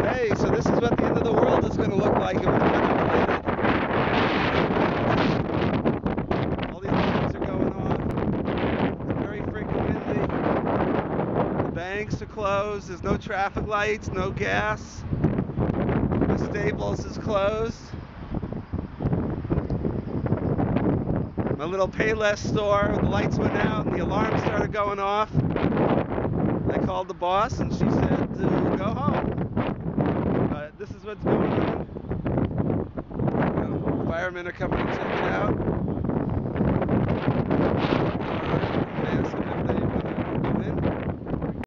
Hey, so this is what the end of the world is going to look like if it's weather related. All the alarms are going off. It's very freaking windy. The banks are closed. There's no traffic lights, no gas. The Staples is closed. My little Payless store, the lights went out and the alarm started going off. I called the boss and she said to go home. But this is what's going on. Firemen are coming to check it out.